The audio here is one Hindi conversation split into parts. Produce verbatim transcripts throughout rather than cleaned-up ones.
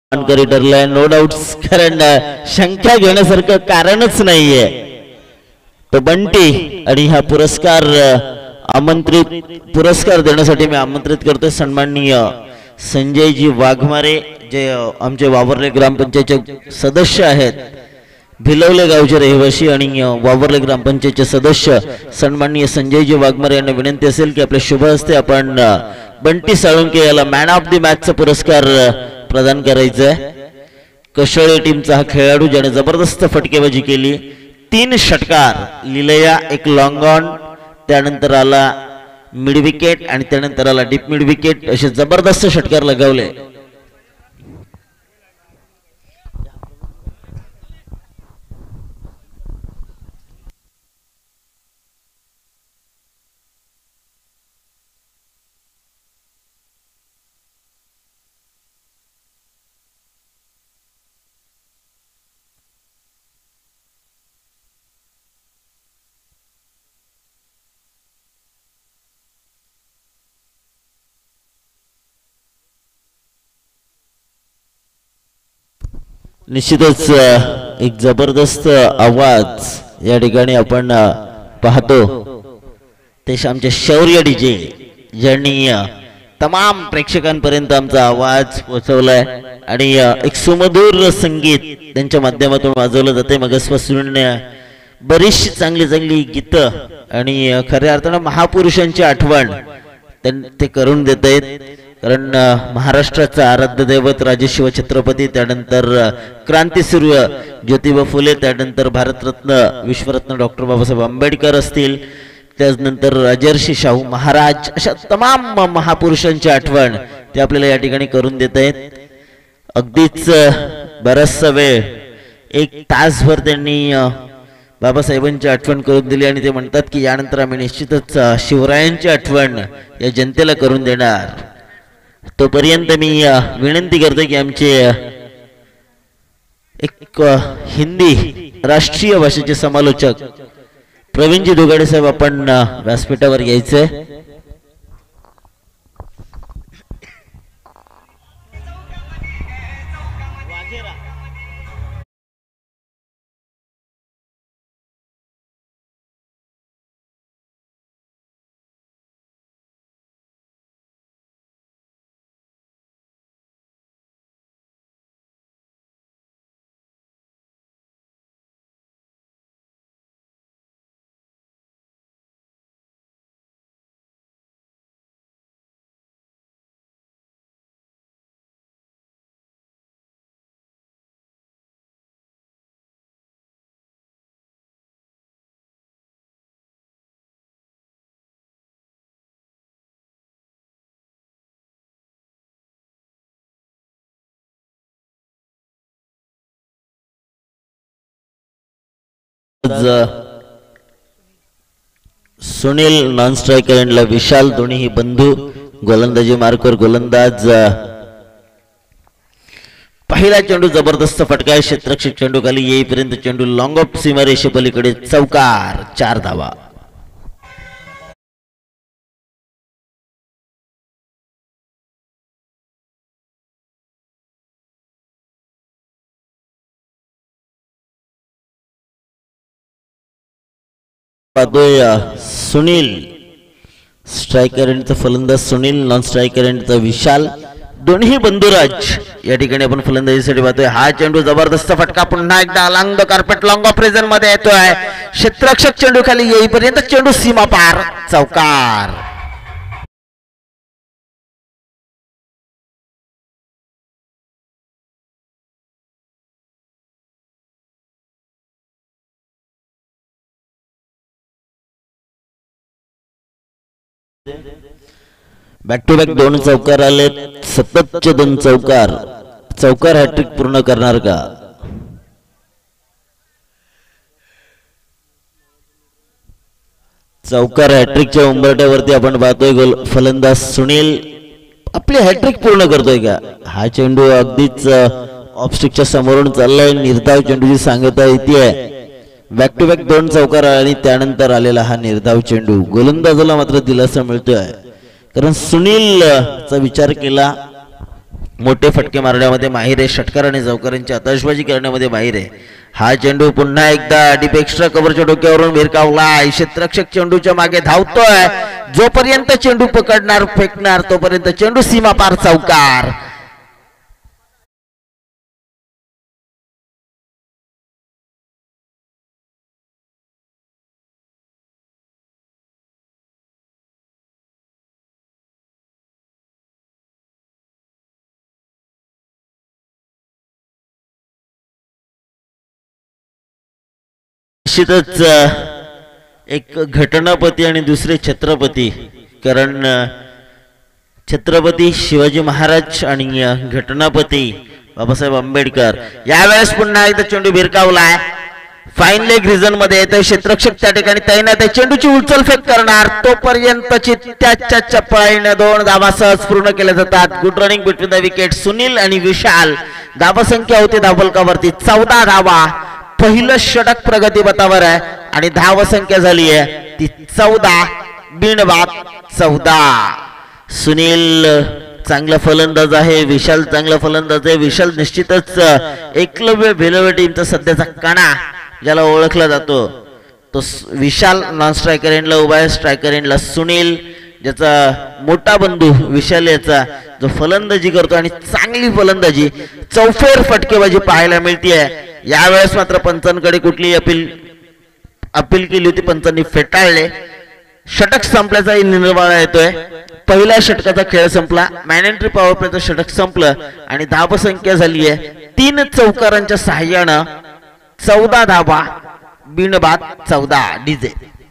मानकरी ठरलाय नो डाऊट्स, कारण शंका घेण्यासारखं कारणच नाहीये. तो बंटी आणि हा पुरस्कार आमंत्रित पुरस्कार देण्यासाठी मी आमंत्रित करतोय सन्माननीय संजयजी वाघमारे, जे आमचे वावरले ग्रामपंचायतचे सदस्य आहेत, भिलवले गावचे रहिवासी आणि वावरले ग्रामपंचायतचे सदस्य सन्माननीय संजयजी वाघमारे यांना विनंती असेल की आपल्या शुभ हस्ते आपण बंटी साळुंके याला मॅन ऑफ द मॅचचा पुरस्कार प्रदान करायचा आहे. कशळे टीमचा हा खेळाडू ज्याने जबरदस्त फटकेबाजी केली, तीन षटकार लिलया, एक लॉंग ऑन, त्यानंतर आला मिड विकेट आणि त्यानंतर आला डीप मिड विकेट, असे जबरदस्त षटकार लगावले. निश्चितच एक जबरदस्त आवाज या ठिकाणी आपण पाहतो. ते आमचे शौर्य डीजे ज्यांनी तमाम प्रेक्षकांपर्यंत आमचा आवाज पोहोचवलाय आणि एक सुमधुर संगीत त्यांच्या माध्यमातून वाजवलं जाते. मगसपासून बरीचशी चांगली चांगली गीतं आणि खऱ्या अर्थानं महापुरुषांची आठवण ते करून देत आहेत. कारण महाराष्ट्राचा आराध्य दैवत राजे शिवछत्रपती, त्यानंतर क्रांतीसूर्य ज्योतिबा फुले, त्यानंतर भारतरत्न विश्वरत्न डॉक्टर बाबासाहेब आंबेडकर असतील, त्यानंतर राजर्षी शाहू महाराज, अशा तमाम महापुरुषांची आठवण ते आपल्याला या ठिकाणी करून देत आहेत. अगदीच बराचसा वेळ एक तासभर त्यांनी बाबासाहेबांची आठवण करून दिली आणि ते म्हणतात की यानंतर आम्ही निश्चितच शिवरायांची आठवण या जनतेला करून देणार. तोपर्यंत मी विनंती करतो की आमचे एक हिंदी राष्ट्रीय भाषेचे समालोचक प्रवीणजी दुगाडे साहेब आपण व्यासपीठावर यायचे. सुनील नॉन स्ट्रायकर आणि विशाल दोन्ही बंधू गोलंदाजी मार्कवर गोलंदाज. पहिला चेंडू जबरदस्त फटका, क्षेत्ररक्षक चेंडू खाली येईपर्यंत चेंडू लॉंग ऑफ सीमारेषे पलीकडे चौकार, चार धावा. सुनील स्ट्रायकर एंडचा फलंदाज सुनील, नॉन स्ट्रायकर एंडचा विशाल, दोन्ही बंधुराज या ठिकाणी आपण फलंदाजीसाठी पाहतोय. हा चेंडू जबरदस्त फटका, पुन्हा एकदा along the carpet long off region मध्ये येतोय. क्षेत्ररक्षक चेंडू खाली येईपर्यंत चेंडू सीमा पार, चौकार. बॅक टू बॅक दोन चौकार आले, सततचे दोन चौकार. चौकार हॅट्रिक पूर्ण करणार का? चौकार हॅट्रिकच्या उंबरट्यावरती आपण पाहतोय. गोल फलंदाज सुनील आपली हॅट्रिक पूर्ण करतोय का? हा चेंडू अगदीच ऑफस्टिकच्या समोरून चाललाय. निर्धाव चेंडूची सांगता येते. बॅक टू बॅक दोन चौकार आणि त्यानंतर आलेला हा निर्धाव चेंडू गोलंदाजाला मात्र दिलासा मिळतोय, कारण सुनील चा विचार केला मोठे फटके मारण्यामध्ये माहीर आहे. षटकार आणि चौकारांची आतषबाजी करण्यामध्ये माहीर आहे. हा चेंडू पुन्हा एकदा डीप एक्स्ट्रा कव्हरच्या डोक्यावरून भिरकावलाय. क्षेत्ररक्षक चेंडूच्या मागे धावतोय. जोपर्यंत चेंडू पकडणार फेकणार तोपर्यंत चेंडू सीमा पार चौकार. निश्चितच एक घटनापती आणि दुसरे छत्रपती, कारण छत्रपती शिवाजी महाराज आणि घटनापती बाबासाहेब आंबेडकर. यावेळेस पुन्हा एकदा चेंडू भिरकावलाय. फाईन लेग रिजन मध्ये येते. क्षेत्ररक्षक त्या ठिकाणी तैनात आहे. चेंडूची उचल फेक करणार तोपर्यंतची त्याच्या चपळाईने दोन धावा सहज पूर्ण केल्या जातात. Good running between the wicket. Sunil आणि विशाल. धावा संख्या होती धावफलकावरती चौदा धावा. पहिलं षटक प्रगतीपथावर आहे आणि धाव संख्या झाली आहे ती चौदा बिनबाद चौदा. सुनील चांगला फलंदाज आहे. विशाल चांगला फलंदाज आहे. विशाल निश्चितच एकलव्य भेलवे टीमचा सध्याचा कणा ज्याला ओळखला जातो तो विशाल नॉन स्ट्रायकर एंडला उभा आहे. स्ट्रायकर एंडला सुनील ज्याचा मोठा बंधू विशाल याचा जो फलंदाजी करतो आणि चांगली फलंदाजी चौफेर फटकेबाजी पाहायला मिळते. यावेळेस मात्र पंचांकडे कुठली अपील अपील केली होती पंचांनी फेटाळले. षटक संपल्याचा निर्वाळा येतोय. पहिल्या षटकाचा खेळ संपला. मॅनेंट्री पॉवर प्लेचं षटक संपलं आणि धाव संख्या झाली आहे तीन चौकारांच्या सहाय्यानं चौदा धावा बिनबाद चौदा. DJ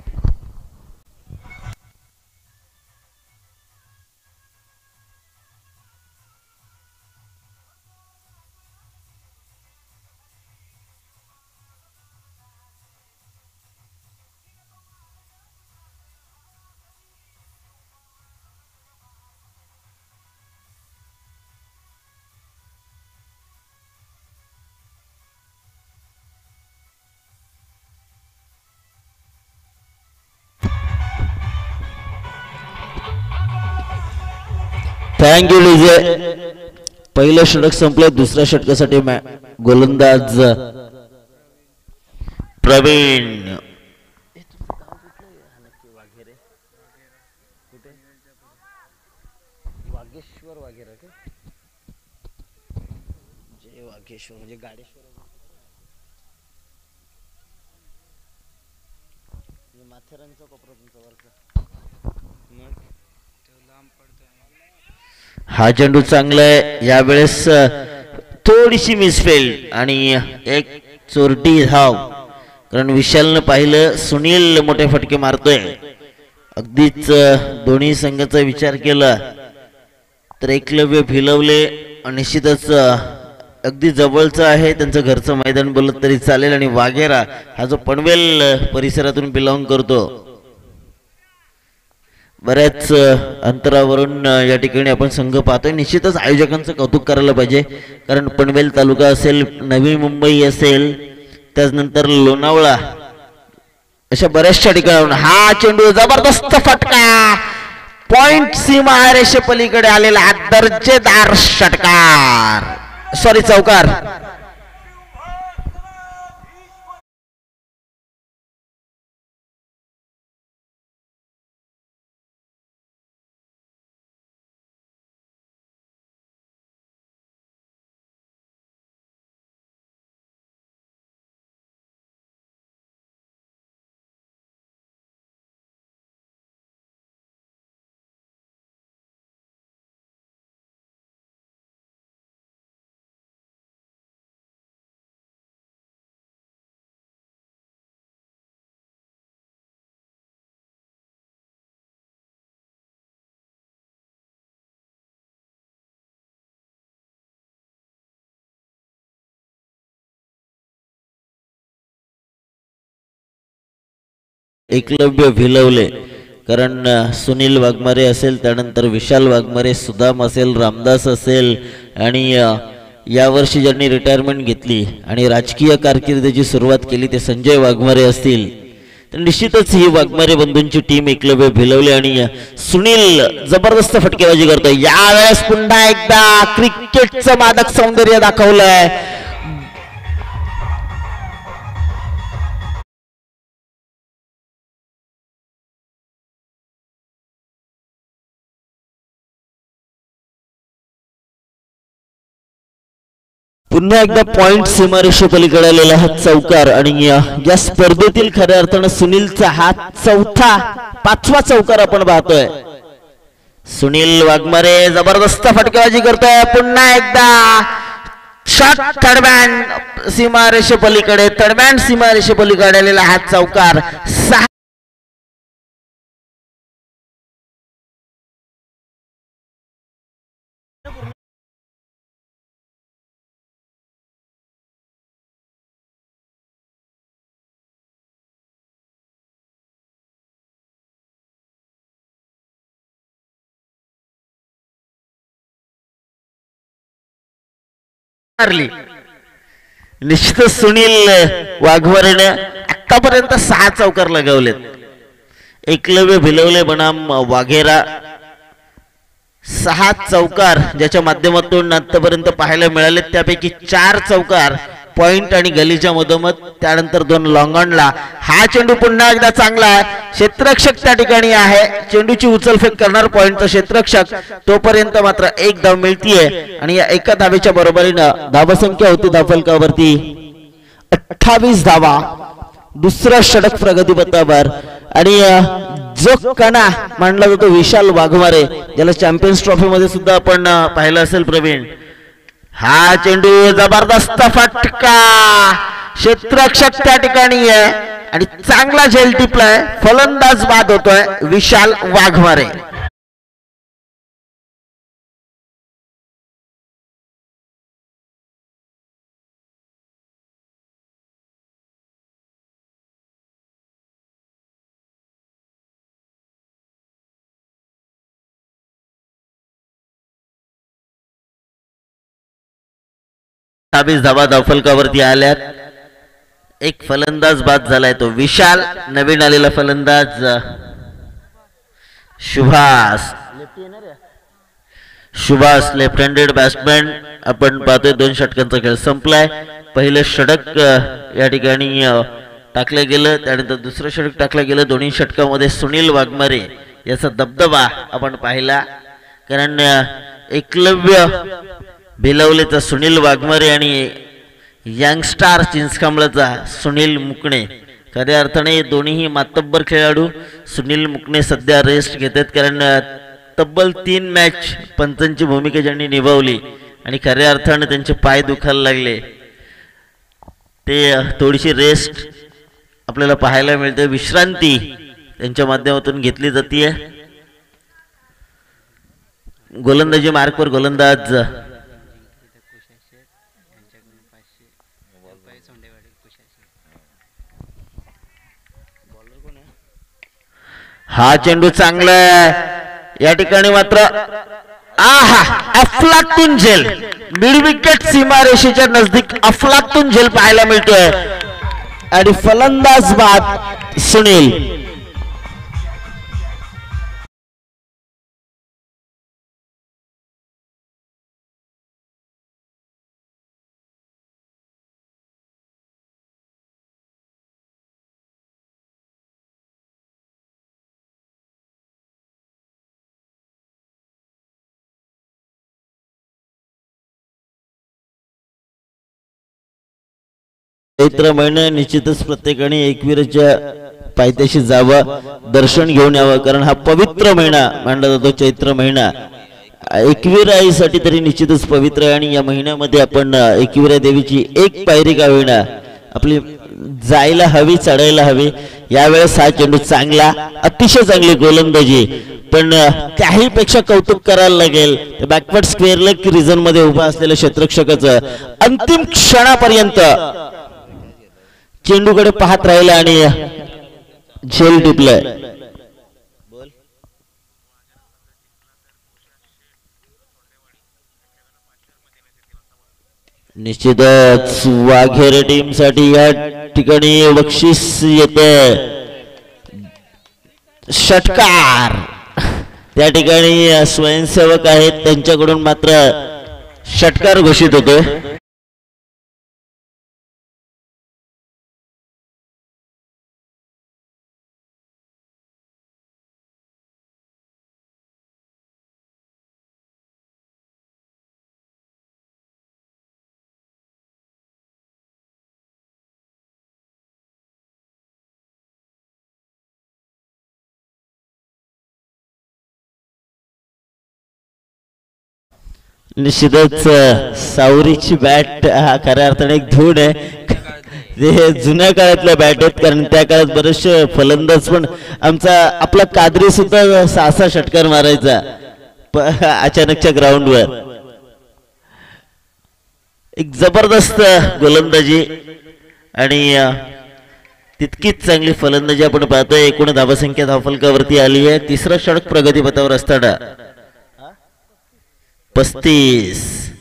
thank you DJ. पहिलं षटक संपलं. दुसऱ्या षटकासाठी गोलंदाज प्रवीण. वागेश्वर वागेरा का जय वागेश्वर म्हणजे गाडेश्वर माथेरानचा कोपरा तुमचा वरचा. हा चेंडू चांगला आहे. यावेळेस थोडीशी मिसफील्ड आणि एक चोरटी धाव, कारण विशालनं पाहिलं सुनील मोठे फटके मारतोय. अगदीच दोन्ही संघाचा विचार केला तर एकलव्य भिलवले निश्चितच अगदी जवळचं आहे. त्यांचं घरचं मैदान बोलत तरी चालेल. आणि वाघेरा हा जो पनवेल परिसरातून बिलॉंग करतो, बऱ्याच अंतरावरून या ठिकाणी आपण संघ पाहतोय. निश्चितच आयोजकांचं कौतुक करायला पाहिजे, कारण पनवेल तालुका असेल, नवी मुंबई असेल, त्यानंतर लोणावळा, अशा बऱ्याचशा ठिकाणाहून हा चेंडू जबरदस्त फटका, पॉइंट सीमा रेषे पलीकडे आलेला दर्जेदार षटकार, सॉरी चौकार. एकलव्य भिलवले, कारण सुनील वाघमारे असेल, त्यानंतर विशाल वाघमारे, सुदाम असेल, रामदास असेल, आणि यावर्षी ज्यांनी रिटायरमेंट घेतली आणि राजकीय कारकिर्दीची सुरुवात केली ते संजय वाघमारे असतील. तर निश्चितच ही वाघमारे बंधूंची टीम एकलव्य भिलवली आणि सुनील जबरदस्त फटकेबाजी करतोय. यावेळेस पुन्हा एकदा क्रिकेटचं मादक सौंदर्य दाखवलंय. पुन्हा एकदा पॉइंट सीमारेषे पलीकडे आलेला हा चौकार आणि या स्पर्धेतील खऱ्या अर्थानं सुनीलचा हा चौथा पाचवा चौकार आपण पाहतोय. सुनील वाघमारे जबरदस्त फटकेबाजी करतोय. पुन्हा एकदा शॉट थर्डबॅन सीमारेषे पलीकडे थर्डबॅन सीमारेषे पलीकडे आलेला हा चौकार. सहा मारली. निश्चितच सुनील वाघमारेने आतापर्यंत सहा चौकार लगावलेत. एकलव्य भिलवले बनाम वाघेरा सहा चौकार ज्याच्या माध्यमातून आतापर्यंत पाहायला मिळाले. त्यापैकी चार चौकार पॉइंट आणि गलीच्या मधोमध, त्यानंतर दोन लॉंगॉनला. हा चेंडू पुन्हा एकदा चांगला आहे. क्षेत्ररक्षक त्या ठिकाणी आहे. चेंडूची उचलफेक करणार पॉइंटचा क्षेत्ररक्षक. तोपर्यंत मात्र एक धाव मिळतीये आणि या एका धावेच्या बरोबरीनं धावसंख्या होती धावफलकावरती अठ्ठावीस धावा. दुसरा षटक प्रगतीपथावर आणि जो कणा मानला जातो विशाल वाघमारे, ज्याला चॅम्पियन्स ट्रॉफी मध्ये सुद्धा आपण पाहिलं असेल प्रवीण. हा चेंडू जबरदस्त फटका. क्षेत्ररक्षक त्या ठिकाणी आहे आणि चांगला झेल टिपलाय. फलंदाज बाद होतोय विशाल वाघमारे. सत्तावीस धावा धावफलकावरती आल्यात. एक फलंदाज बाद झालाय तो विशाल. नवीन आलेला फलंदाज Subhash. Subhash left handed batsman. आपण पाहतोय दोन षटकांचा खेळ संपलाय. पहिलं षटक या ठिकाणी टाकलं गेलं, त्यानंतर दुसरं षटक टाकलं गेलं. दोन्ही षटकामध्ये सुनील वाघमारे याचा दबदबा आपण पाहिला. कारण एकलव्य भिलवलेचा सुनील वाघमारे आणि यंगस्टार चिंचखांबळाचा सुनील मुकणे, खऱ्या अर्थाने दोन्हीही मातब्बर खेळाडू. सुनील मुकणे सध्या रेस्ट घेतात कारण तब्बल तीन मॅच पंचांची भूमिका ज्यांनी निभावली आणि खऱ्या अर्थाने त्यांचे पाय दुखायला लागले. ते थोडीशी रेस्ट आपल्याला पाहायला मिळते, विश्रांती त्यांच्या माध्यमातून घेतली जाते. गोलंदाजी मार्कवर गोलंदाज हा चेंडू चांगला या ठिकाणी मात्र आहा अफलातून झेल. मिड विकेट सीमारेषेच्या नजदीक अफलातून झेल पाहायला मिळतोय आणि फलंदाज बाद सुनील. चैत्र महिना निश्चितच प्रत्येकाने एकवीरच्या पायथ्याशी जावं, दर्शन घेऊन यावं, कारण हा पवित्र महिना मानला जातो. चैत्र महिना एकवीर आईसाठी तरी निश्चितच पवित्र आहे आणि या महिन्यामध्ये आपण एकविरा देवीची एक पायरी का होईना आपली जायला हवी, चढायला हवी. यावेळेस हा चेंडू चांगला, अतिशय चांगली गोलंदाजी, पण काही पेक्षा कौतुक करायला लागेल बॅकवर्ड स्क्वेअर लेग रिजन मध्ये उभा असलेल्या क्षेत्ररक्षकाचं. अंतिम क्षणापर्यंत चेंडूकडे पाहत राहिला आणि झेल टिपलाय. निश्चितच वाघेरे टीम साठी या ठिकाणी बक्षीस येते. षटकार त्या ठिकाणी स्वयंसेवक आहेत त्यांच्याकडून मात्र षटकार घोषित होतोय. निश्चितच सावरीची बॅट हा खऱ्या अर्थाने एक धूळ आहे. ते जुन्या काळातल्या बॅट आहेत कारण त्या काळात बरेचसे फलंदाज पण आमचा आपला कादरी सुद्धा सहा सहा षटकार मारायचा अचानकच्या ग्राउंडवर. एक जबरदस्त गोलंदाजी आणि तितकीच चांगली फलंदाजी आपण पाहतोय. एकूण धावसंख्या धावफलकावरती आली आहे. तिसरा षटक प्रगतीपथावर असताना पस्तीस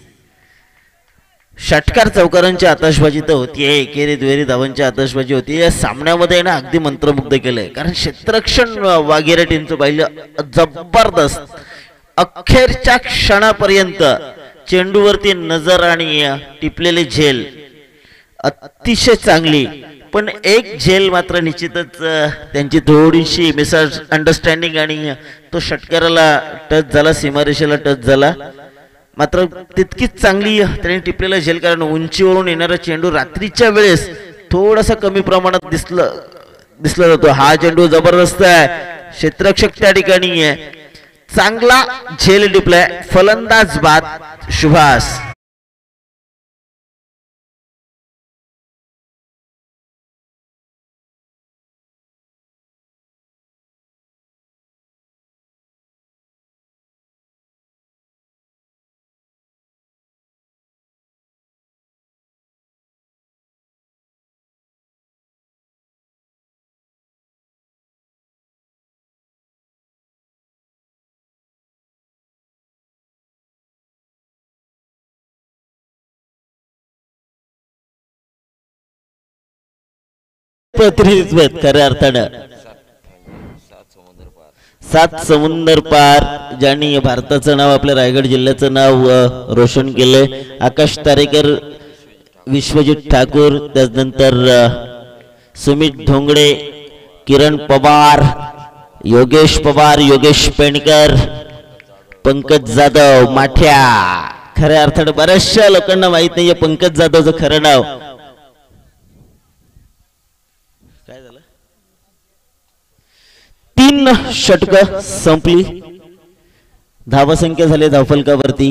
षटकार चौकारांची आतषबाजी तर होतीये. एकेरी दुहेरी धावांची आतषबाजी होती. या सामन्यामध्ये ना अगदी मंत्रमुग्ध केलंय कारण क्षेत्ररक्षण वगैरे टीमचं पाहिलं जबरदस्त. अखेरच्या क्षणापर्यंत चेंडूवरती नजर आणि टिपलेले झेल अतिशय चांगली. पण एक झेल मात्र निश्चितच त्यांची थोडीशी मिसअंडरस्टँडिंग आणि तो षटकाराला टच झाला, सीमारेषेला टच झाला. मात्र तितकीच चांगली त्यांनी टिपलेला झेल कारण उंचीवरून येणारा चेंडू रात्रीच्या वेळेस थोडासा कमी प्रमाणात दिसलं दिसला जातो. हा चेंडू जबरदस्त आहे. क्षेत्ररक्षक त्या ठिकाणी आहे. चांगला झेल टिपलाय. फलंदाज बाद सुभाष. प्रतिनिधित्व खऱ्या अर्थानं सात समुंदर पार ज्यांनी भारताचं नाव आपल्या रायगड जिल्ह्याचं नाव रोशन केले. आकाश तारेकर, विश्वजित ठाकूर, त्यानंतर सुमित ढोंगडे, किरण पवार, योगेश पवार, योगेश पेणकर, पंकज जाधव, माठ्या. खऱ्या अर्थानं बऱ्याचशा लोकांना माहित नाहीये पंकज जाधवचं खरं नाव. तीन षटक संपली. धावसंख्या झाली धावफलकावरती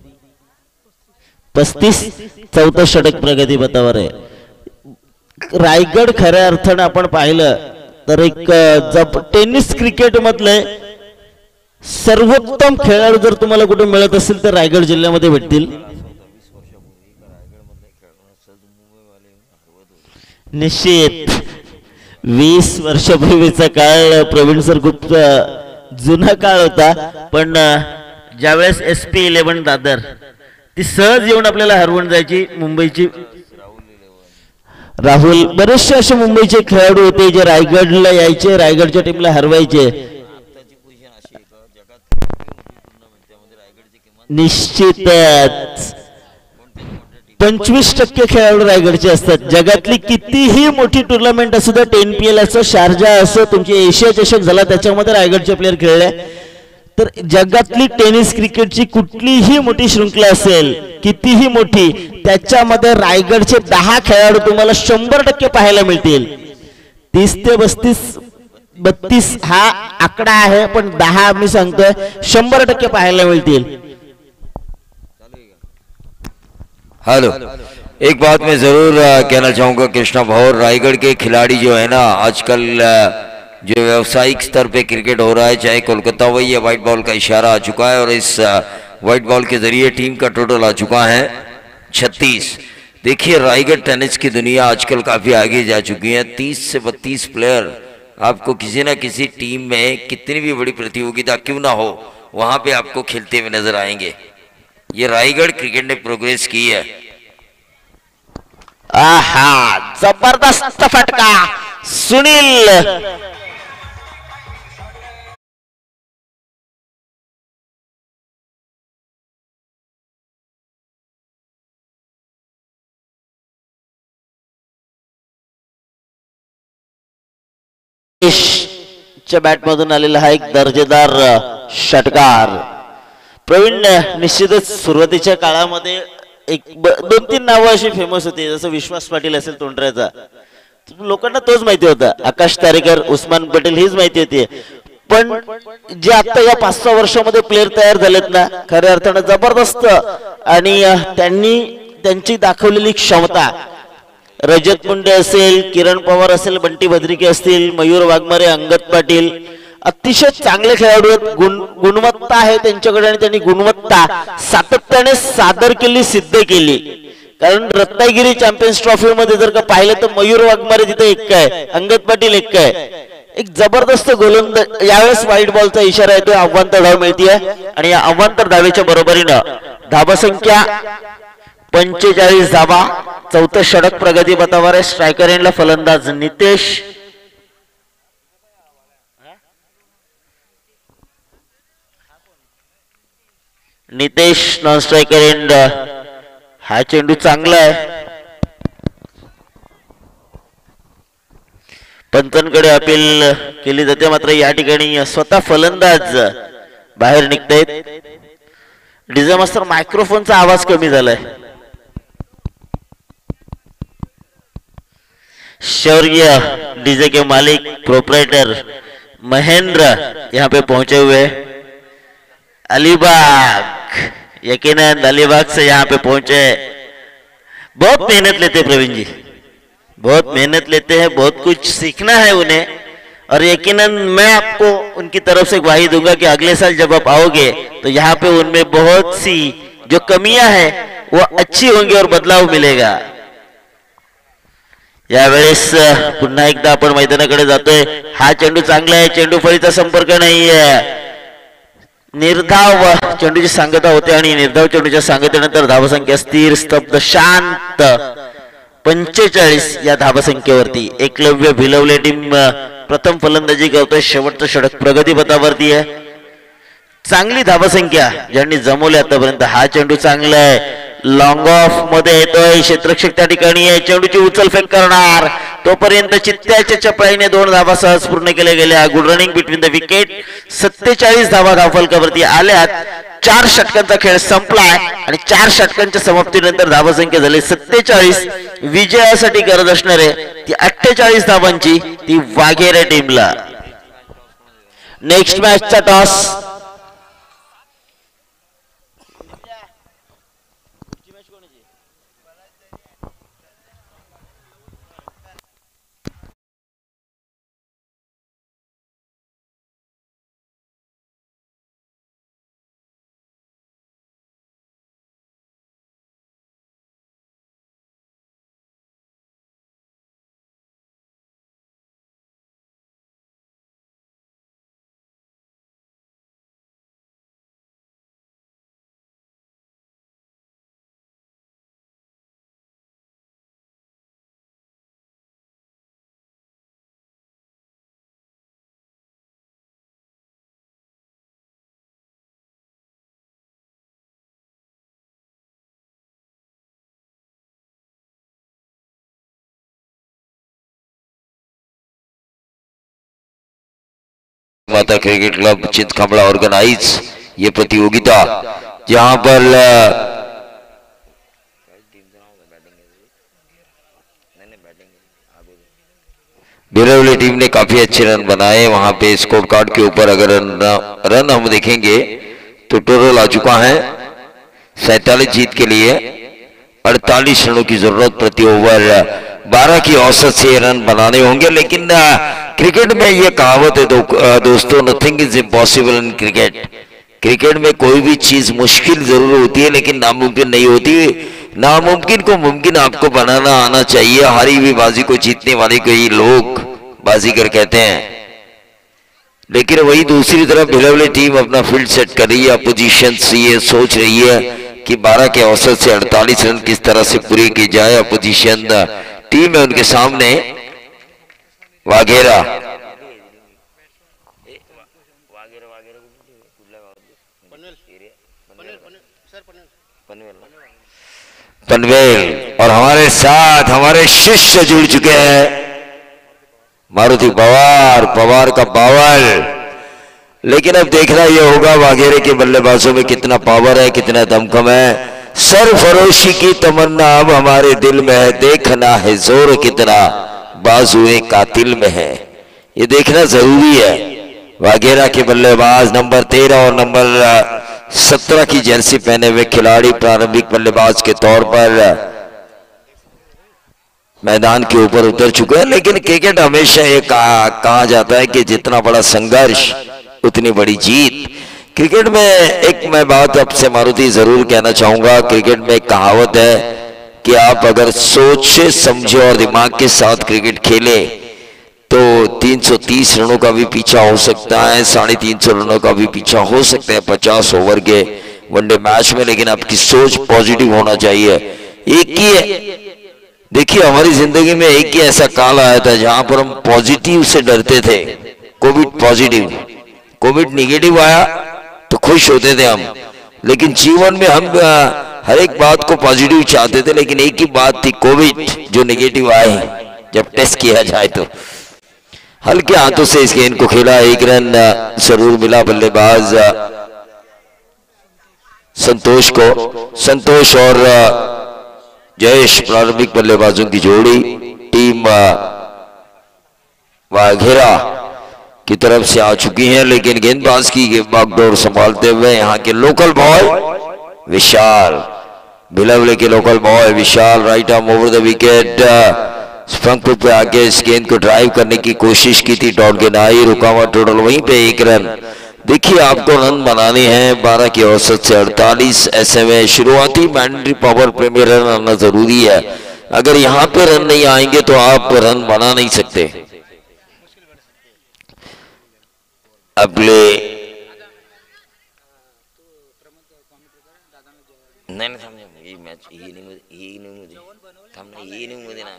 पस्तीस. चौथं षटक प्रगतीपथावर आहे. रायगड खऱ्या अर्थानं आपण पाहिलं तर एक जब टेनिस क्रिकेट मधले सर्वोत्तम खेळाडू जर तुम्हाला कुठे मिळत असेल तर रायगड जिल्ह्यामध्ये भेटतील. निश्चित वीस वर्षापूर्वीचा काळ प्रवीण सर खूप जुना काळ होता. पण ज्यावेळेस एस पी इलेव्हन दादर ती सहज येऊन आपल्याला हरवून जायची. मुंबईची राहुल, बरेचसे असे मुंबईचे खेळाडू होते जे रायगडला यायचे, रायगडच्या टीमला हरवायचे. निश्चितच पंचवीस टक्के खेळाडू रायगडचे असतात. जगातली कितीही मोठी टुर्नामेंट असू द्या, टेन पी एल असो, शारजा असो, तुमची एशिया चषक झाला त्याच्यामध्ये रायगडचे प्लेयर खेळले. तर जगातली टेनिस क्रिकेटची कुठलीही मोठी शृंखला असेल, कितीही मोठी, त्याच्यामध्ये रायगडचे दहा खेळाडू तुम्हाला शंभर टक्के पाहायला मिळतील. तीस ते बत्तीस बत्तीस हा आकडा आहे, पण दहा मी सांगतोय शंभर टक्के पाहायला मिळतील. हेलो, एक बात मैं जरूर कहना चाहूँगा कृष्णा भौर, रायगढ़ के खिलाड़ी जो है ना आजकल जो व्यावसायिक स्तर पे क्रिकेट हो रहा है, चाहे कोलकाता हो या वाइट बॉल का इशारा आ चुका है और इस वाइट बॉल के जरिए टीम का टोटल आ चुका है छत्तीस. देखिए रायगढ़ टेनिस की दुनिया आजकल काफ़ी आगे जा चुकी है. तीस से बत्तीस प्लेयर आपको किसी न किसी टीम में कितनी भी बड़ी प्रतियोगिता क्यों ना हो वहाँ पे आपको खेलते हुए नजर आएंगे. ये रायगढ़ क्रिकेट ने प्रोग्रेस की है. आहा, जबरदस्त फटका सुनील. च्या बॅट मधून आलेला हा एक दर्जेदार षटकार. प्रवीण, निश्चितच सुरुवातीच्या काळामध्ये एक दोन तीन नावं अशी फेमस होती, जसं विश्वास पाटील असेल तोंडऱ्याचा, लोकांना तोच माहिती होता. आकाश तारेकर, उस्मान पटेल हीच माहिती होती. पण जे आता या पाच सहा वर्षामध्ये प्लेयर तयार झालेत ना, खऱ्या अर्थानं जबरदस्त, आणि त्यांनी त्यांची दाखवलेली क्षमता, रजत मुंडे असेल, किरण पवार असेल, बंटी भद्रिके असतील, मयूर वाघमारे, अंगद पाटील, अतिशय चांगले खेळाडू आहेत. गुण गुणवत्ता आहे त्यांच्याकडे आणि त्यांनी गुणवत्ता सातत्याने सादर केली, सिद्ध केली. कारण रत्नागिरी चॅम्पियन्स ट्रॉफी मध्ये जर का पाहिलं तर मयूर वाघमारे तिथे एक काय, अंगद पाटील एक काय, एक जबरदस्त गोलंदाज. यावेळेस व्हाईट बॉलचा इशारा येतोय, अव्वांतर धाव मिळतीये आणि या अव्वांतर धावेच्या बरोबरीनं धाबा संख्या पंचेचाळीस धाबा. चौथं षटक प्रगती पथावर आहे. स्ट्रायकर एंडला फलंदाज Nitesh. Nitesh non striker end. हा चेंडू चांगला आहे, पंचांकडे अपील केली जाते, मात्र या ठिकाणी स्वतः फलंदाज बाहेर निघतायत. डीजे मास्टर, मायक्रोफोनचा आवाज कमी झालाय. शौर्य डीजे के मालिक प्रोपराइटर महेंद्र यहाँ पे पहुंचे हुए. अलीबाग, यकीनन अलीबाग से यहाँ पे पहुंचे. बहुत मेहनत लेते प्रवीण जी, बहुत मेहनत लेते हैं, बहुत कुछ सीखना है उन्हें. और यकीनन मैं आपको उनकी तरफ से ग्वाही दूंगा कि अगले साल जब आप आओगे तो यहाँ पे उनमें बहुत सी जो कमियां हैं वो अच्छी होंगी और बदलाव मिलेगा. यावेळेस पुन्हा एकदा आपण मैदानाकडे जातोय. हा चेंडू चांगला आहे, चेंडू फळीचा संपर्क नाहीये. निर्धाव चेंडूची सांगता होते आणि निर्धाव चेंडूच्या सांगतेनंतर धावसंख्या स्थिर, स्तब्ध, शांत पंचेचाळीस या धावसंख्येवरती. एकलव्य भिलवले टीम प्रथम फलंदाजी करतोय. शेवटचं षटक प्रगती पथावरती आहे. चांगली धावसंख्या ज्यांनी जमवली आतापर्यंत. हा चेंडू चांगला आहे, लॉंग ऑफ मध्ये येतोय, क्षेत्ररक्षक त्या ठिकाणी आहे, चेंडूची उचलफेक करणार. तोपर्यंत चित्त्याच्या चपळाईने दोन धावा सहज पूर्ण केल्या गेल्या. Good running between the wicket. सत्तेचाळीस धावा धावफलकावरती आल्यात. चार षटकांचा खेळ संपलाय आणि चार षटकांच्या समाप्तीनंतर धावसंख्या झाली सत्तेचाळीस. विजयासाठी गरज असणार आहे ती अठ्ठेचाळीस धावांची, ती वाघेरे टीमला. नेक्स्ट मॅचचा toss Mata cricket club Chintkhambada organize ये प्रतियोगिता, जहां पर बिरवली टीम ने काफी अच्छे रन बनाए. वहां पे स्कोर कार्ड के ऊपर अगर रन, रन हम देखेंगे तो टोटल आ चुका है सैतालीस जीत के लिए. अड़तालीस रनों की जरूरत, प्रति ओवर बारह की औसत से रन बनाने होंगे. लेकिन क्रिकेट में ये कहावत है दो, दोस्तों, nothing is impossible in cricket. Cricket में कोई भी चीज मुश्किल जरूर होती है लेकिन नामुमकिन नहीं होती. नामुमकिन को मुमकिन आपको बनाना आना चाहिए. हारी हुई बाजी को जीतने वाले को ही लोग बाजीगर कहते हैं. लेकिन वही दूसरी तरफ भिलवले टीम अपना फील्ड सेट कर रही है. अपोजिशन ये सोच रही है कि बारह के औसत से अड़तालीस रन किस तरह से पूरे की जाए. अपोजिशन टीम है उनके सामने वाघेरा. पनवेल और हमारे साथ हमारे शिष्य जुड़ चुके हैं मारुति पवार, पवार का पावर। लेकिन अब देखना यह होगा वाघेरे के बल्लेबाजों में कितना पावर है, कितना दमखम है। सरफरोशी की तमन्ना अब हमारे दिल में है, देखना है जोर कितना बाजुए कातिल में है, ये देखना जरूरी है। वाघेरा के बल्लेबाज नंबर तेरह और नंबर सत्रह की जर्सी पहने हुए खिलाड़ी प्रारंभिक बल्लेबाज के तौर पर मैदान के ऊपर उतर चुके हैं। लेकिन क्रिकेट हमेशा ये कहा, कहा जाता है कि जितना बड़ा संघर्ष उतनी बड़ी जीत। क्रिकेट में एक मैं बात आपसे मारुति जरूर कहना चाहूंगा, क्रिकेट में एक कहावत है कि आप अगर सोचे समझे और दिमाग के साथ क्रिकेट खेले तो तीन सौ तीस रनों का भी पीछा हो सकता है, साढ़े तीन सौ रनों का भी पीछा हो सकता है पचास ओवर के वनडे मैच में। लेकिन आपकी सोच पॉजिटिव होना चाहिए। एक ही है, देखिए हमारी जिंदगी में एक ही ऐसा काल आया था जहां पर हम पॉजिटिव से डरते थे, कोविड पॉजिटिव। कोविड निगेटिव आया तो खुश होते थे हम, लेकिन जीवन में हम हर एक बात को पॉजिटिव चाहते थे। लेकिन एक ही बात थी, कोविड जो निगेटिव आए जब टेस्ट किया जाए तो हल्के हाथों से इस गेंद को खेला, एक रन जरूर मिला बल्लेबाज संतोष को। संतोष और जयेश प्रारंभिक बल्लेबाजों की जोड़ी टीम वाघेरा की तरफ से आ चुकी है। लेकिन गेंदबाज की बागडोर संभालते हुए यहाँ के लोकल बॉय विशाल, भिलवले के local boy Vishal right arm over the wicket, front foot पे आके इस गेंद को ड्राइव करने की कोशिश की थी, डॉट गेंद आई, रुका हुआ टोटल वहीं पे एक रन। देखिए आपको रन बनाने हैं, बारह की औसत से अड़तालीस, ऐसे में शुरुआती मैंडेटरी पावर प्ले में रन आना जरूरी है। अगर यहाँ पे रन नहीं आएंगे तो आप रन बना नहीं सकते। अगले नहीं नहीं समझे ये मैच ये नहीं ये नहीं मुझे हमने ये नहीं मुझे ना।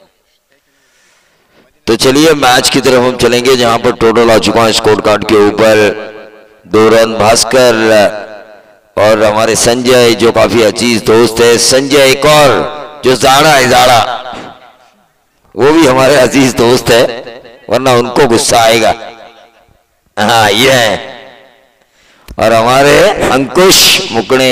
तो चलिए मैच की तरफ हम चलेंगे जहां पर टोटल आ चुका है स्कोर कार्ड के ऊपर दो रन भास्कर और हमारे संजय जो काफी अजीज दोस्त है। संजय एक और जो जाड़ा है, जाड़ा वो भी हमारे अजीज दोस्त है, वरना उनको गुस्सा आएगा। हाँ ये है, और हमारे अंकुश मुकणे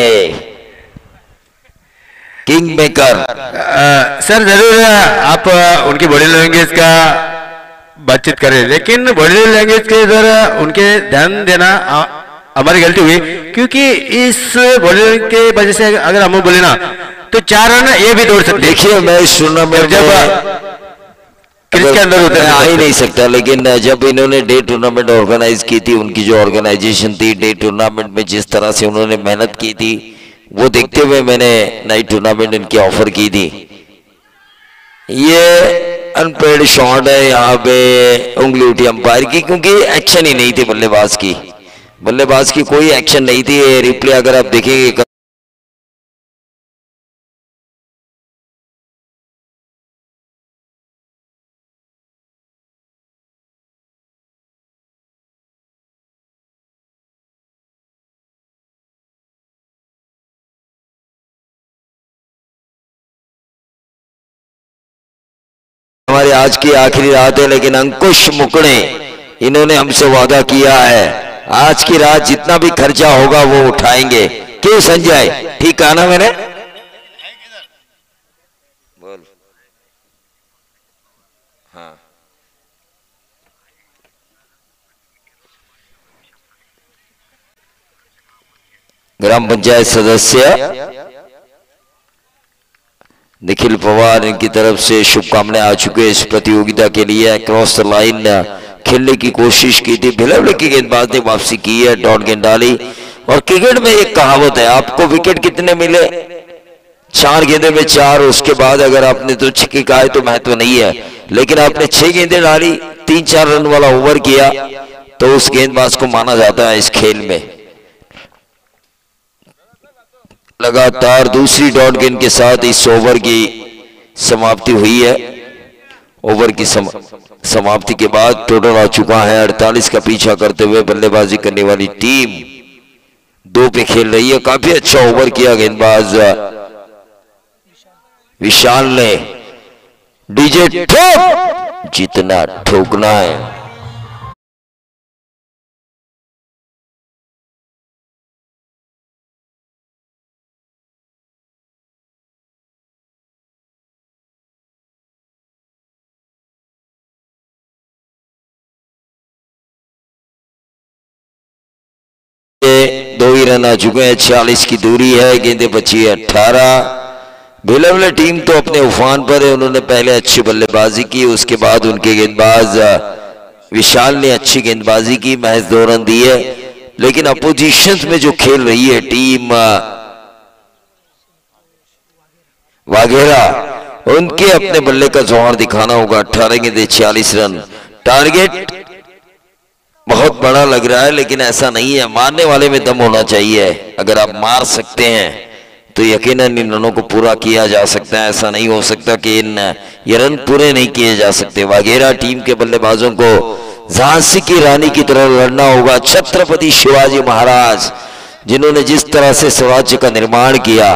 किंग मेकर। सर जरूर आप उनकी बॉडी लैंग्वेज का बातचीत करें, लेकिन बॉडी लैंग्वेज के इधर उनके ध्यान देना हमारी गलती हुई, क्योंकि इस बॉडी लैंग्वेज के वजह से अगर हम बोले ना तो चार रन ये भी दौड़ सकते। देखिए मैं इस टूर्नामेंट जब क्रिकेट के अंदर होते आ ही नहीं सकता, लेकिन जब इन्होंने डे टूर्नामेंट ऑर्गेनाइज की थी, उनकी जो ऑर्गेनाइजेशन थी डे टूर्नामेंट में जिस तरह से उन्होंने मेहनत की थी, वो देखते हुए मैंने नाइट टूर्नामेंट इनकी ऑफर की थी। ये अनपेड शॉट है यहाँ पे उंगली उठी अंपायर की, क्योंकि एक्शन ही नहीं थी बल्लेबाज की, बल्लेबाज की कोई एक्शन नहीं थी। रिप्ले अगर आप देखेंगे हमारी आज की आखिरी रात है, लेकिन अंकुश मुकणे इन्होंने हमसे वादा किया है आज की रात जितना भी खर्चा होगा वो उठाएंगे। क्यों संजय, ठीक कहा ना मैंने? बोल। हाँ ग्राम पंचायत सदस्य निखिल पवार इनकी तरफ से शुभकामनाएं आ चुके इस प्रतियोगिता के लिए। क्रॉस द लाइन खेलने की कोशिश की थी, भिलवले की गेंदबाज ने वापसी की है, डॉट गेंद डाली। और क्रिकेट में एक कहावत है, आपको विकेट कितने मिले, चार गेंदे में चार, उसके बाद अगर आपने तो छक्के खाए तो महत्व नहीं है, लेकिन आपने छह गेंदें डाली, तीन चार रन वाला ओवर किया तो उस गेंदबाज को माना जाता है इस खेल में। लगातार दूसरी डॉट गेंद के साथ इस ओवर की समाप्ति हुई है। ओवर की सम, समाप्ति के बाद टोटल आ चुका है अड़तालीस का पीछा करते हुए बल्लेबाजी करने वाली टीम दो पे खेल रही है। काफी अच्छा ओवर किया गेंदबाज विशाल ने। डीजे ठोक जितना ठोकना है। दो ही रन आ चुके हैं, छियालीस की दूरी है, गेंदे बची है अठारह। भिलवले टीम तो अपने उफान पर है, उन्होंने पहले अच्छी बल्लेबाजी की, उसके बाद उनके गेंदबाज विशाल ने अच्छी गेंदबाजी की, महज दो रन दिए। लेकिन अपोजिशन में जो खेल रही है टीम वाघेरा, उनके अपने बल्ले का जोहर दिखाना होगा। अठारह गेंदे छियालीस रन, टारगेट बहुत बड़ा लग रहा है, लेकिन ऐसा नहीं है, मारने वाले में दम होना चाहिए। अगर आप मार सकते हैं तो यकीनन इन रनों को पूरा किया जा सकता है। ऐसा नहीं हो सकता कि इन ये रन पूरे नहीं किए जा सकते। वाघेरा टीम के बल्लेबाजों को झांसी की रानी की तरह लड़ना होगा। छत्रपति शिवाजी महाराज, जिन्होंने जिस तरह से स्वराज्य का निर्माण किया,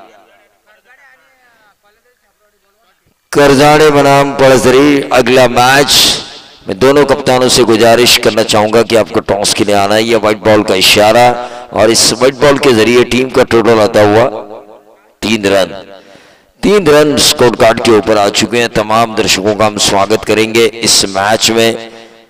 करजाने बनाम पड़सरी अगला मैच। मैं दोनों कप्तानों से गुजारिश करना चाहूंगा कि आपको टॉस के लिए आना है। यह व्हाइट बॉल का इशारा, और इस व्हाइट बॉल के जरिए टीम का टोटल आता हुआ तीन रन। तीन रन स्कोर कार्ड के ऊपर आ चुके हैं। तमाम दर्शकों का हम स्वागत करेंगे इस मैच में।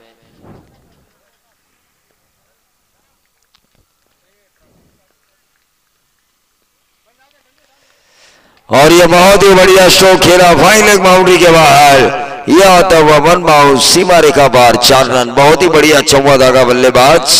और यह बहुत ही बढ़िया स्ट्रोक खेला, फाइन लेग बाउंड्री के बाहर, यह आता हुआ वन बाउंस, सीमा रेखा पार, चार रन। बहुत ही बढ़िया चौवा धागा बल्लेबाज।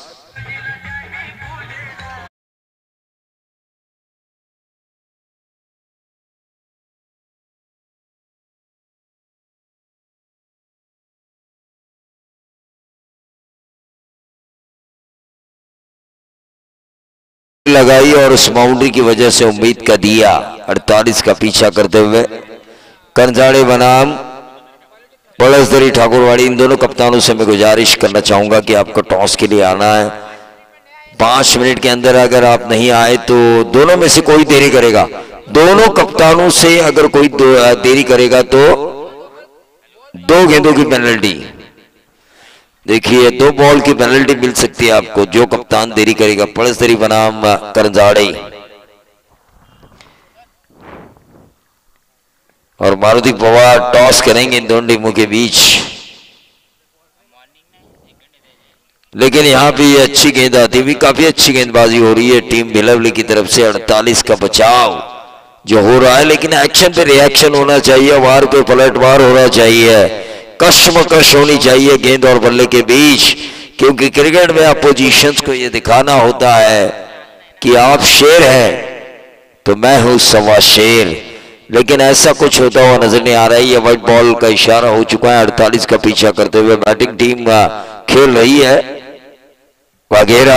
लगाई और उस बाउंड्री की वजह से उम्मीद का दिया। अड़तालीस का पीछा करते हुए करजाड़े बनाम पड़सदरी ठाकुरवाड़ी, इन दोनों कप्तानों से मैं गुजारिश करना चाहूंगा कि आपको टॉस के लिए आना है। पांच मिनट के अंदर अगर आप नहीं आए तो दोनों में से कोई देरी करेगा। दोनों कप्तानों से अगर कोई देरी करेगा तो दो गेंदों की पेनल्टी। देखिए, दो बॉल की पेनल्टी मिल सकती है आपको जो कप्तान देरी करेगा। पड़सदरी बनाम करजाड़े, और मारुति पवार टॉस करेंगे इन दोनों टीमों के बीच। लेकिन यहां भी अच्छी गेंद आती हुई, काफी अच्छी गेंदबाजी हो रही है टीम भिलवले की तरफ से। अड़तालीस का बचाव जो हो रहा है, लेकिन एक्शन पे रिएक्शन होना चाहिए, वार पे पलटवार होना चाहिए, कश्मकश होनी चाहिए गेंद और बल्ले के बीच। क्योंकि क्रिकेट में अपोजिशंस को यह दिखाना होता है कि आप शेर हैं तो मैं हूं सवा शेर, लेकिन ऐसा कुछ होता हुआ नजर नहीं आ रहा है। यह व्हाइट बॉल का इशारा हो चुका है। अड़तालीस का पीछा करते हुए बैटिंग टीम खेल रही है। वाघेरा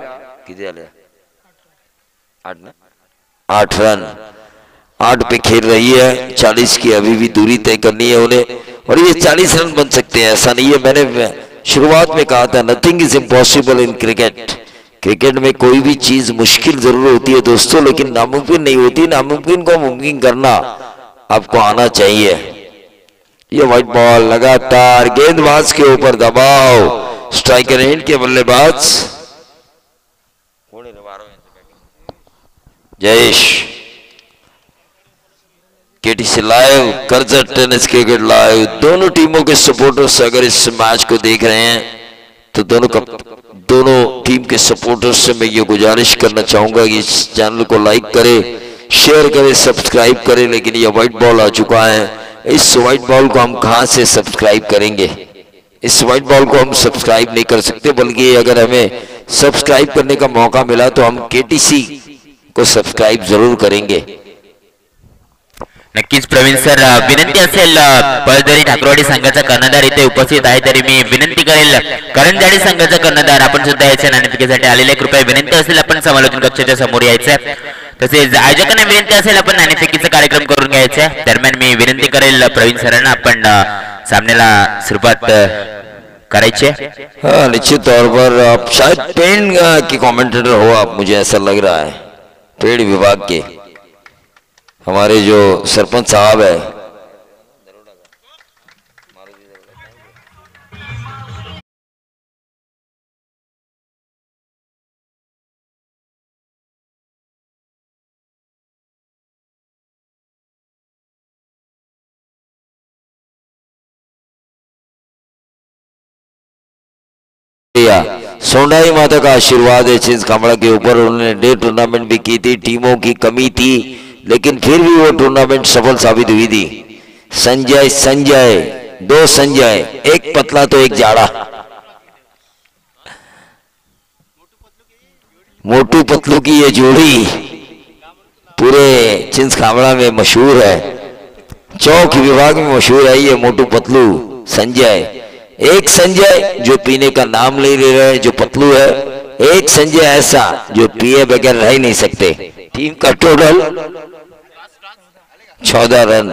आठ आठ रन आठ पे खेल रही है। चालीस की अभी भी दूरी तय करनी है उन्हें, और ये चालीस रन बन सकते हैं, ऐसा नहीं है। मैंने शुरुआत में कहा था, nothing is impossible in cricket. Cricket में कोई भी चीज मुश्किल जरूर होती है दोस्तों, लेकिन नामुमकिन नहीं होती। नामुमकिन को मुमकिन करना आपको आना चाहिए। ये व्हाइट बॉल लगातार गेंदबाज के ऊपर दबाव, स्ट्राइकर एंड के बल्लेबाज Jayesh. KTC live, Karjat tennis cricket live, दोनों टीमों के सपोर्टर्स अगर इस मैच को देख रहे हैं तो दोनों का दोनों टीम के सपोर्टर्स से मैं ये गुजारिश करना चाहूंगा कि इस चैनल को लाइक करें, शेयर करें, सब्सक्राइब करें। लेकिन ये व्हाइट बॉल आ चुका है, इस व्हाइट बॉल को हम कहां से सब्सक्राइब करेंगे? इस व्हाइट बॉल को हम सब्सक्राइब नहीं कर सकते, बल्कि अगर हमें सब्सक्राइब करने का मौका मिला तो हम केटीसी को सब्सक्राइब जरूर करेंगे। नक्कीच प्रवीण सर, विनंती असेल पळसदरी ठाकुरवाडी संघाचा कर्णधार इथे उपस्थित आहे, तरी मी विनंती करेल करंजाडी संघाचा कर्णधार आपण सुद्धा याच्या नाणेफेकीसाठी आलेले, कृपया विनंती असेल आपण समालोचन कक्षाच्या समोर यायचं। तसेच आयोजकांना विनंती असेल आपण नाणेफेकीचा कार्यक्रम करून घ्यायचा। दरम्यान मी विनंती करेल प्रवीण सरांना आपण सामन्याला सुरुवात करायची है। हाँ, निश्चित तौर पर आप शायद पेड़ के कमेंटेटर हो आप, मुझे ऐसा लग रहा है। पेड़ विभाग के हमारे जो सरपंच साहब है, सोंडाई माता का आशीर्वाद है चिंस कामड़ा के ऊपर। उन्होंने डे टूर्नामेंट भी की थी, टीमों की कमी थी, लेकिन फिर भी वो टूर्नामेंट सफल साबित हुई थी। संजय संजय दो संजय, एक पतला तो एक जाड़ा। मोटू पतलू की ये जोड़ी पूरे चिंस कामड़ा में मशहूर है, चौक विभाग में मशहूर है ये मोटू पतलू संजय। एक संजय जो पीने का नाम ले ले रहे हैं, जो पतलू है, एक संजय ऐसा जो पिए बगैर रह ही नहीं सकते। टीम का टोटल चौदह रन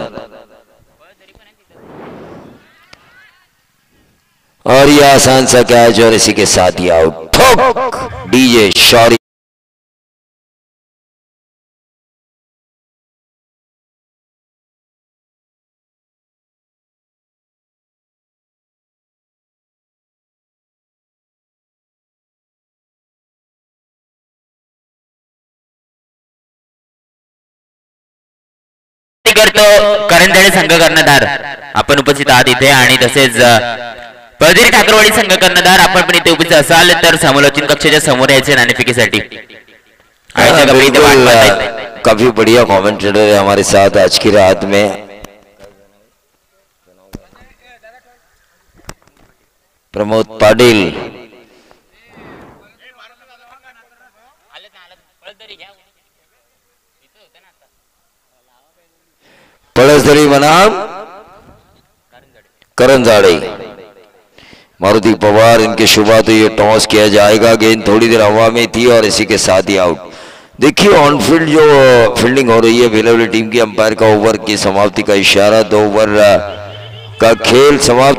और ये आसान सा कैच और इसी के साथ ही आउट। ठोक डीजे शौरी करतो करंजाळे संघ कर्णधार आपण उपस्थित आहात इथे आणि तसेच पळदेरी ठाकरवाडी संघ कर्णधार आपण पण इथे उपस्थित असाल तर समालोचन कक्षाच्या समोर यायचे नाणेफेकीसाठी। काफी बढ़िया कमेंटेटर है हमारे साथ आज की रात में, प्रमोद पाटिल। पळसदरी बनाम करंजाड़े, मारुति पवार इनके शुरुआत ये टॉस किया जाएगा। गेंद थोड़ी देर हवा में थी और इसी के साथ ही आउट। देखिए ऑन फील्ड जो फील्डिंग हो रही है बेलवली टीम की, अंपायर का ओवर की समाप्ति का इशारा, दो ओवर का खेल समाप्त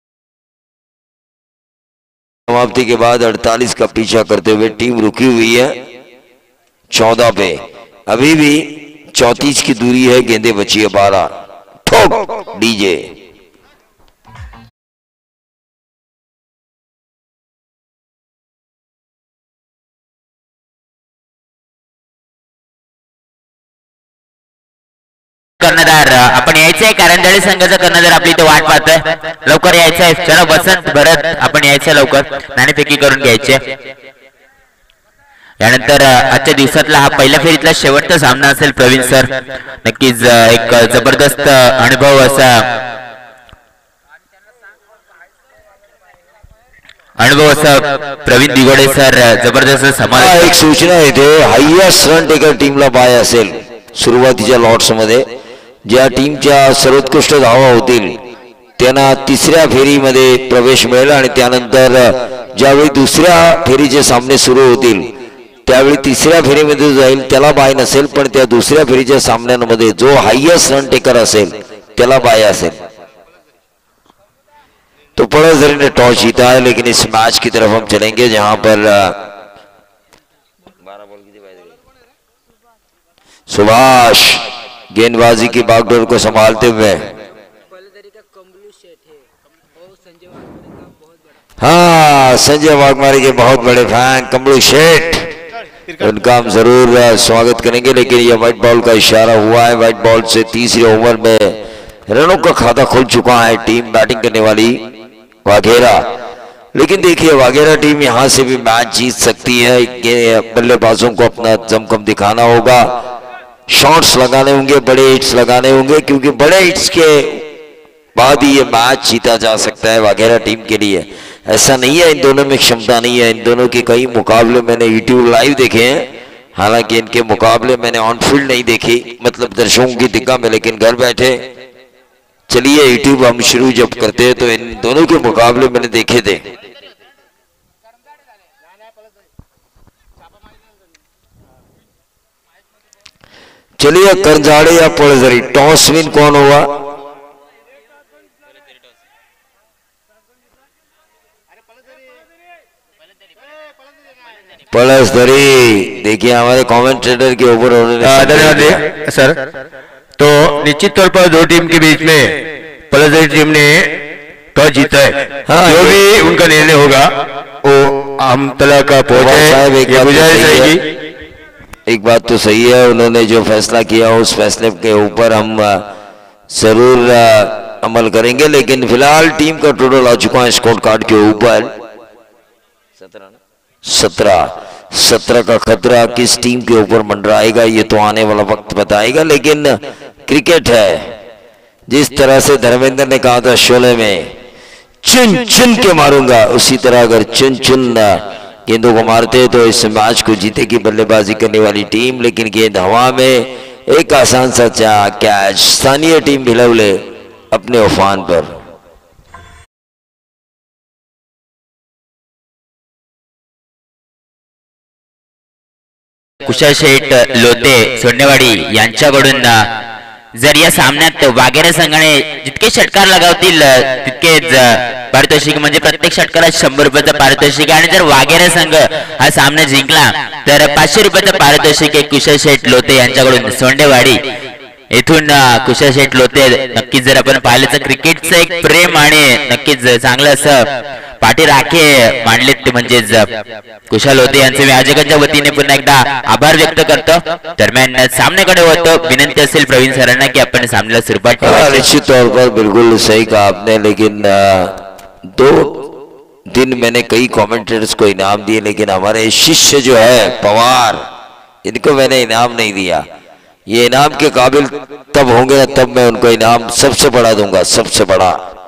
समाप्ति के बाद अड़तालीस का पीछा करते हुए टीम रुकी हुई है चौदह पे। अभी भी चौतीस की दूरी है, गेंदे बची है बारह। ठोक डीजे कर्णधार आपण यायचंय, करंजाळे संघाचा कर्णधार आपली इथे वाट पाहतोय, लवकर यायचंय। चला बसंत भरत आपण यायचंय लवकर, नाणेफेकी करून घ्यायचे। यानंतर आजच्या दिवसातला हा पहिल्या फेरीतला शेवटचा सामना असेल प्रवीण सर, नक्कीच एक जबरदस्त अनुभव असा अनुभव असा प्रवीण दिगोडे सर जबरदस्त समालोचन। एक सूचना इथे हायएस्ट रन टेकर टीमला बाय असेल सुरुवातीच्या लॉट्स मध्ये, ज्या टीमच्या सर्वोत्कृष्ट धावा होतील त्यांना तिसऱ्या फेरीमध्ये प्रवेश मिळेल आणि त्यानंतर ज्यावेळी दुसऱ्या फेरीचे सामने सुरू होतील त्यावेळी तिसऱ्या फेरीमध्ये जाईल त्याला बाय नसेल, पण त्या दुसऱ्या फेरीच्या सामन्यांमध्ये जो हाईएस्ट रन टेकर असेल त्याला बाय असेल। तो पळसदरी ने टॉस जीता है, लेकिन इस मैच की तरफ हम चलेंगे जहां पर सुभाष गेंदबाजी की बागडोर को संभालते हुए, हाँ संजय वाघमारे के बहुत बड़े फैन कमलू शेठ, उनका हम जरूर स्वागत करेंगे। लेकिन यह व्हाइट बॉल का इशारा हुआ है, व्हाइट बॉल से तीसरे ओवर में रनों का खाता खुल चुका है टीम बैटिंग करने वाली वाघेरा। लेकिन देखिए वाघेरा टीम यहां से भी मैच जीत सकती है, बल्लेबाजों को अपना जमकम दिखाना होगा, शॉट्स लगाने होंगे, बड़े हिट्स लगाने होंगे, क्योंकि बड़े हिट्स के बाद ही ये मैच जीता जा सकता है वाघेरा टीम के लिए। ऐसा नहीं है इन दोनों में क्षमता नहीं है, इन दोनों के कई मुकाबले मैंने यूट्यूब लाइव देखे हैं, हालांकि इनके मुकाबले मैंने ऑन फील्ड नहीं देखी, मतलब दर्शकों की दिक्कत में, लेकिन घर बैठे चलिए यूट्यूब हम शुरू जब करते हैं तो इन दोनों के मुकाबले मैंने देखे थे। चलिए करंजाड़े या पळसदरी, टॉस विन कौन हुआ? पळसदरी। देखिए हमारे कमेंटेटर के ऊपर धन्यवाद सर। तो निश्चित तौर पर दो टीम के बीच में पळसदरी टीम ने टॉस जीता है, हाँ, जो भी उनका निर्णय होगा वो हम तला का पहुंचे, गुजारिश रहेगी। एक बात तो सही है, उन्होंने जो फैसला किया उस फैसले के ऊपर हम जरूर अमल करेंगे, लेकिन फिलहाल टीम का टोटल आ चुका है स्कोर कार्ड के ऊपर सत्रह सत्रह का खतरा किस टीम के ऊपर मंडराएगा ये तो आने वाला वक्त बताएगा, लेकिन क्रिकेट है। जिस तरह से धर्मेंद्र ने कहा था शोले में चुन चुन के मारूंगा, उसी तरह अगर चुन चुन गेंदों को मारते तो इस मैच को जीतेगी बल्लेबाजी करने वाली टीम। लेकिन गेंद हवा में, एक आसान सा कैच, स्थानीय टीम भिलवले अपने उफान पर। कुशल शेठ लोते सोंडेवाडी यांच्याकडून जर या सामन्यात वाघेरे संघाने जितके षटकार लगावतील तितकेच पारितोषिक, म्हणजे प्रत्येक षटकाला शंभर रुपयाचं पारितोषिक, आणि जर वाघेरे संघ हा सामना जिंकला तर पाचशे रुपयाचं पारितोषिक आहे कुशल शेठ लोते यांच्याकडून सोंडेवाडी येथून। कुशल शेठ लोते नक्कीच जर आपण पाहिलं तर क्रिकेटचं एक प्रेम आणि नक्कीच चांगलं असं पाठी राखे मांडलेत ते म्हणजेच कुशल होते यांचे मी आयोजकांच्या वतीने पुन्हा एकदा आभार व्यक्त करतो। दरम्यान सामन्याकडे होतो, विनंती असेल प्रवीण सरांना की आपण सामन्याला सुरुवात ठेवावी। निश्चित तौर पर बिल्कुल सही कहा आपने, लेकिन दो दिन मैंने कई कमेंटेटर्स को इनाम दिए, लेकिन हमारे शिष्य जो है पवार, इनको मैंने इनाम नहीं दिया। ये इनाम के काबिल तब होंगे ना तब मैं उनको इनाम सबसे बड़ा दूंगा, सबसे बड़ा।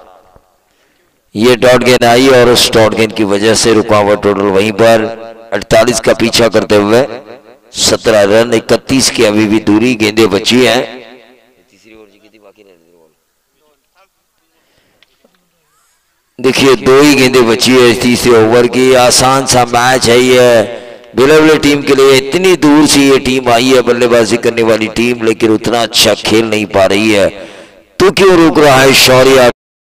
ये डॉट गेंद आई और उस डॉट गेंद की वजह से रुका हुआ टोटल वहीं पर अड़तालीस का पीछा करते हुए सत्रह रन, इकतीस की अभी भी दूरी, गेंदें बची हैं। देखिए दो ही गेंदें बची है तीसरे ओवर की। आसान सा मैच है ये भिलवले टीम के लिए। इतनी दूर से ये टीम आई है बल्लेबाजी करने वाली टीम, लेकिन उतना अच्छा खेल नहीं पा रही है। तो क्यों रुक रहा है शौर्य?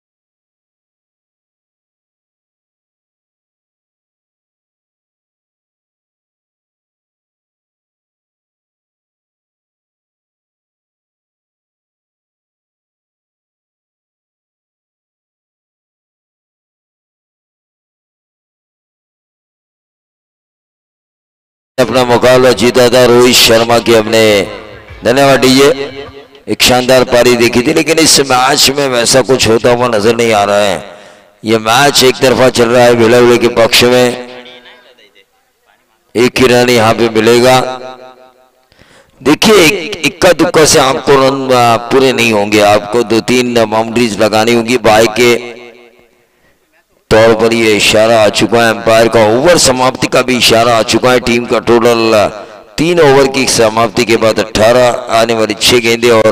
अपना मुकाबला जीता था रोहित शर्मा की हमने, धन्यवाद दीजिए। एक शानदार पारी देखी थी, लेकिन इस मैच में वैसा कुछ होता हुआ नजर नहीं आ रहा है। यह मैच एक तरफा चल रहा है भिलवले के पक्ष में। एक ही रन यहाँ पे मिलेगा। देखिए इक्का दुक्का से आपको रन पूरे नहीं होंगे, आपको दो तीन बाउंड्रीज लगानी होगी। बाय के तौर पर यह इशारा आ चुका है एम्पायर का, ओवर समाप्ति का भी इशारा आ चुका है। टीम का टोटल तीन ओवर की समाप्ति के बाद अठारह आने वाली छह गेंदें और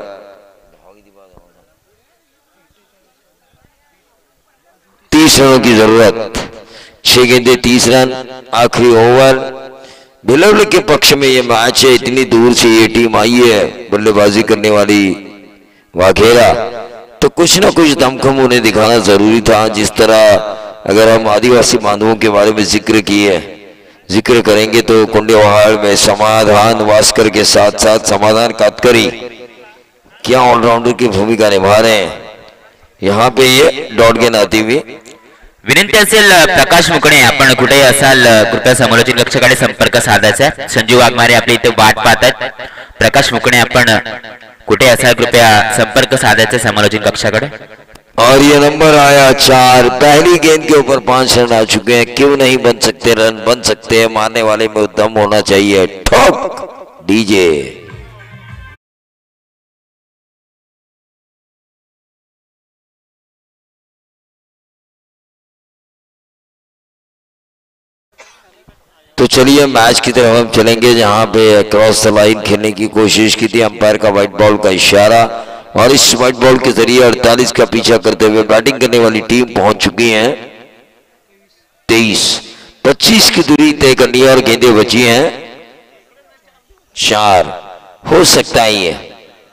तीस रनों की जरूरत। छह गेंदें तीस रन, आखिरी ओवर। भिलवले के पक्ष में यह मैच है। इतनी दूर से ये टीम आई है बल्लेबाजी करने वाली वाघेरा, तो कुछ ना कुछ दमखम उन्हें दिखाना जरूरी था। जिस तरह अगर हम आदिवासी बांधवों के बारे में जिक्र किए जिक्र करेंगे तो कुंडेवाड़ में समाधान वास्कर के साथ साथ समाधान कातकरी क्या ऑलराउंडर की भूमिका निभा रहे हैं। यहाँ पे ये डॉट गेंद आती हुई। विनंती असेल प्रकाश मुकणे आपण कुठेही असाल कृपया समालोचन कक्षाकडे संपर्क साधायचा आहे। संजीव वाघमारे आपल्या इथे वाट पाहतात। प्रकाश मुकणे आपण कुठे असाल कृपया संपर्क साधायचा समालोचन कक्षाकडे। और ये नंबर आया चार। पहली गेंद के ऊपर पांच रन आ चुके हैं। क्यों नहीं बन सकते रन? बन सकते हैं। मारने वाले में उद्यम होना चाहिए। ठोक डीजे। तो चलिए मैच की तरफ हम चलेंगे, जहां पे क्रॉस द लाइन खेलने की कोशिश की थी। अंपायर का व्हाइट बॉल का इशारा, और इस व्हाइट बॉल के जरिए अड़तालीस का पीछा करते हुए बैटिंग करने वाली टीम पहुंच चुकी है। तेईस पच्चीस की दूरी तय करनी है और गेंदें बची हैं चार। हो सकता है ये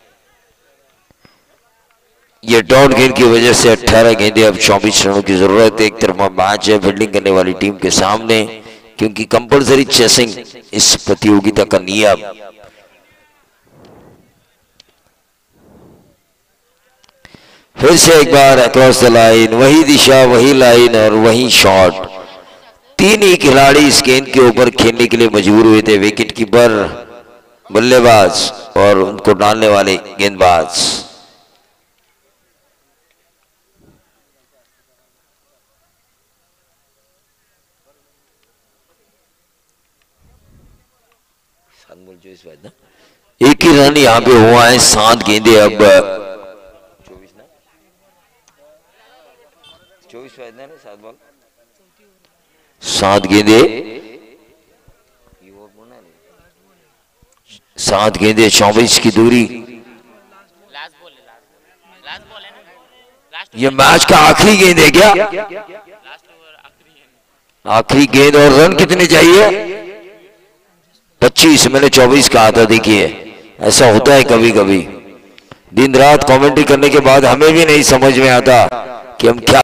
ये डॉट गेंद की वजह से अठारह गेंदें, अब चौबीस रनों की जरूरत है। एक तरफा मैच है फील्डिंग करने वाली टीम के सामने, क्योंकि कंपलसरी चेसिंग इस प्रतियोगिता का नियम। फिर से एक बार अक्रॉस द लाइन, वही दिशा वही लाइन और वही शॉट। तीन ही खिलाड़ी इस गेंद के ऊपर खेलने के लिए मजबूर हुए थे, विकेट कीपर, बल्लेबाज और उनको डालने वाले गेंदबाज। एक ही रन यहाँ पे हुआ है, सात गेंदे अब चौबीस ना चौबीस सात बॉल सात गेंदे सात गेंदे चौबीस की दूरी। ये मैच का आखिरी गेंद है क्या? आखिरी गेंद। और रन कितने चाहिए? पच्चीस। मैंने चौबीस कहा था। देखिए ऐसा होता है कभी कभी, दिन रात कमेंट्री करने के बाद हमें भी नहीं समझ में आता कि हम क्या